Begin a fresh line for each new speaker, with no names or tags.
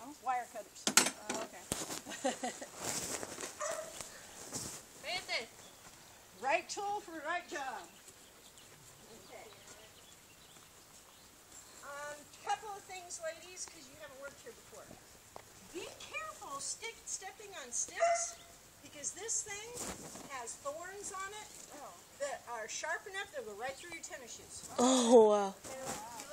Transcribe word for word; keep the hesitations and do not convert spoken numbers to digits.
No?
Wire cutters.
Oh, okay.
Fancy. Right tool for the right job. Okay. Um, couple of things, ladies, because you haven't worked here before. Be careful stick, stepping on sticks, because this thing has thorns on it
Oh.
that are sharp enough to go right through your tennis shoes.
Oh, wow.
And if you